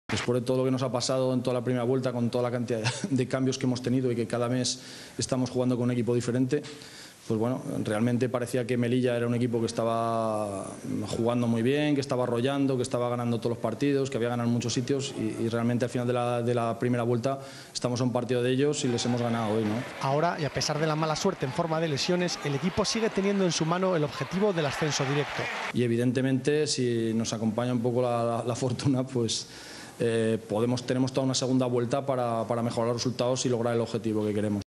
Después de todo lo que nos ha pasado en toda la primera vuelta, con toda la cantidad de cambios que hemos tenido y que cada mes estamos jugando con un equipo diferente, pues bueno, realmente parecía que Melilla era un equipo que estaba jugando muy bien, que estaba arrollando, que estaba ganando todos los partidos, que había ganado en muchos sitios y realmente al final de la primera vuelta estamos a un partido de ellos y les hemos ganado hoy, ¿no? Ahora, y a pesar de la mala suerte en forma de lesiones, el equipo sigue teniendo en su mano el objetivo del ascenso directo. Y evidentemente, si nos acompaña un poco la fortuna, pues tenemos toda una segunda vuelta para mejorar los resultados y lograr el objetivo que queremos.